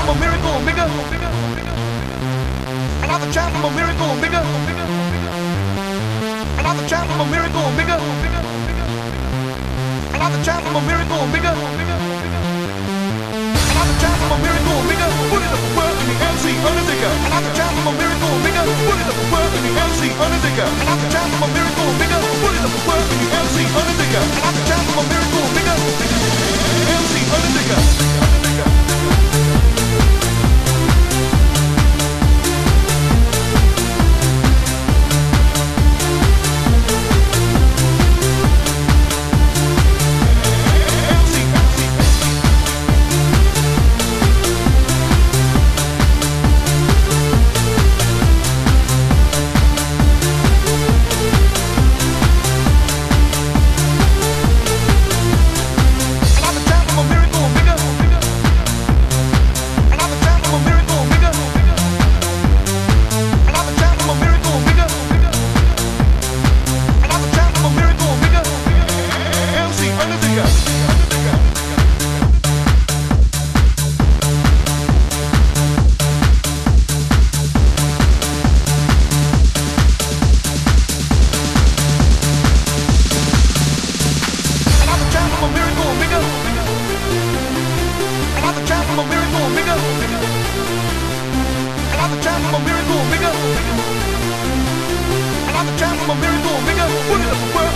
from a miracle maker. Another child from a miracle maker. Another child from a miracle maker. Another child from a miracle maker. Another child from a miracle maker. Put it up for work in the MC Undertaker. Another child from a miracle maker. Put it up for work in the MC Undertaker. Another child from a miracle maker. Put it up for work in the MC Undertaker. Another child from a miracle maker. MC Undertaker. Another child from a miracle maker. Put it up for